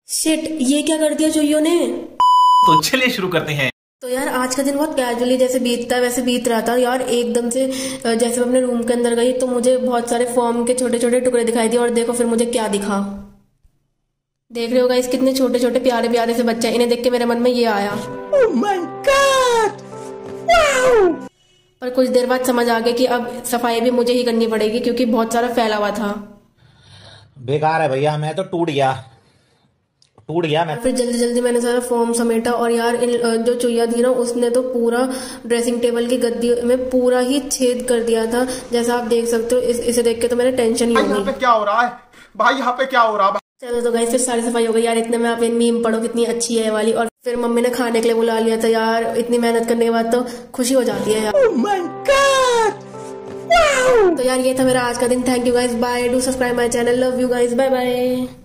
Shit, ये क्या कर दिया चुईयों ने। तो चलिए शुरू करते हैं। तो यार आज का दिन बहुत कैजुअली जैसे बीतता है वैसे बीत रहा था यार। एकदम से जैसे मैं अपने रूम के अंदर गई तो मुझे बहुत सारे फॉर्म के छोटे छोटे टुकड़े दिखाई दिए और देखो फिर मुझे क्या दिखा। देख रहे हो गाइस कितने छोटे छोटे प्यारे प्यारे से बच्चे हैं। इन्हें देख के मेरे मन में ये आया, ओह माय गॉड, वाओ। पर कुछ देर बाद समझ आ गया कि अब सफाई भी मुझे ही करनी पड़ेगी क्योंकि बहुत सारा फैला हुआ था। बेकार है भैया, मैं तो टूट गया मैं। फिर जल्दी जल्दी मैंने सारा फॉर्म समेटा और यार इन जो चुईया थी ना उसने तो पूरा ड्रेसिंग टेबल की गद्दी में पूरा ही छेद कर दिया था। जैसा आप देख सकते हो इसे देख के तो मेरे टेंशन ही हो गई। यहाँ पे क्या हो रहा है भाई, यहाँ पे क्या हो रहा है। चलो तो गाइस फिर सारी सफाई हो गई यार। इतने में आप मीम पढ़ो कितनी अच्छी है वाली। और फिर मम्मी ने खाने के लिए बुला लिया था यार। इतनी मेहनत करने के बाद तो खुशी हो जाती है यार। Oh my god, wow. तो यार ये था मेरा आज का दिन। Thank you guys, bye. Do subscribe my channel. Love you guys, bye bye.